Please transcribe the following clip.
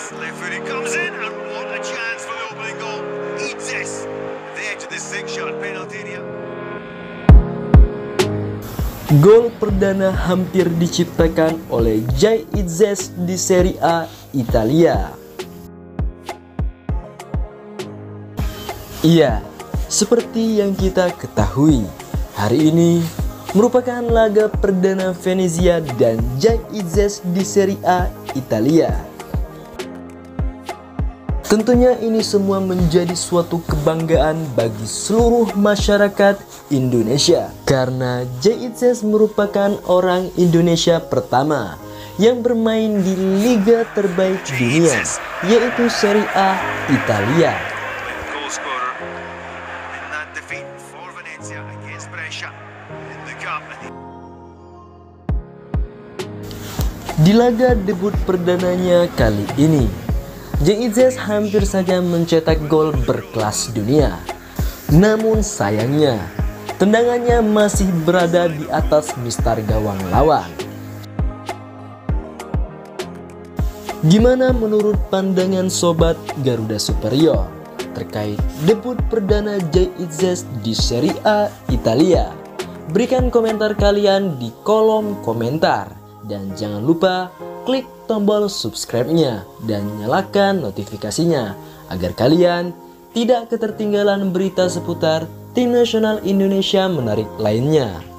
Left foot it comes in, and what a chance for the opening goal. Itzes, the edge of the six-shot penalty area. Gol perdana hampir diciptakan oleh Jay Itzes di Serie A Italia. Iya, seperti yang kita ketahui, hari ini merupakan laga perdana Venezia dan Jay Itzes di Serie A Italia. Tentunya ini semua menjadi suatu kebanggaan bagi seluruh masyarakat Indonesia, karena Jay Itzes merupakan orang Indonesia pertama yang bermain di liga terbaik dunia, yaitu Serie A Italia. Di laga debut perdananya kali ini, Jay Itzes hampir saja mencetak gol berkelas dunia. Namun sayangnya, tendangannya masih berada di atas mistar gawang lawan. Gimana menurut pandangan Sobat Garuda Superior terkait debut perdana Jay Itzes di Serie A Italia? Berikan komentar kalian di kolom komentar. Dan jangan lupa klik tombol subscribe-nya dan nyalakan notifikasinya agar kalian tidak ketertinggalan berita seputar tim nasional Indonesia menarik lainnya.